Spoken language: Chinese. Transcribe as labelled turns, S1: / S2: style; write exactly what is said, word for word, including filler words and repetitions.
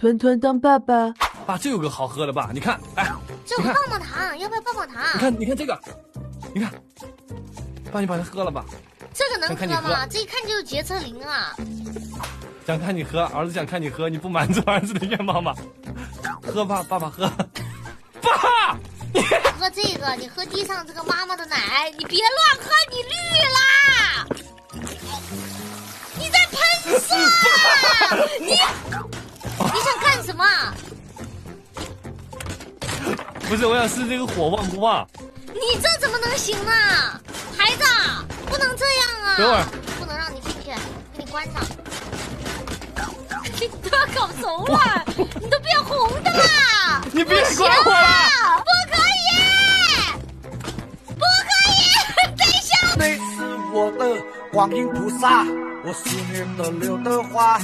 S1: 团团当爸爸。
S2: 爸，这有个好喝的爸，你看，哎，
S3: 这有棒棒糖，要不要棒棒糖？
S2: 你看，你看这个，你看，爸，你把它喝了吧。
S3: 这个能
S2: 喝
S3: 吗？这一看就是洁厕灵啊！
S2: 想看你喝，儿子想看你喝，你不满足儿子的愿望吗？喝吧，爸爸喝。爸，你
S3: 喝这个，你喝地上这个妈妈的奶，你别乱喝，你绿啦！你在喷射！你你想干什么？
S2: 不是，我想试这个火旺不旺。
S3: 你这怎么能行呢？孩子，不能这样啊！
S2: 等会儿，
S3: 不能让你进去，给你关上。你都要搞熟了，你都变红的啦！
S2: 你别管我了，
S3: 不可以，不可以！等一下，
S4: 你是我的观音菩萨，我是你的刘德华。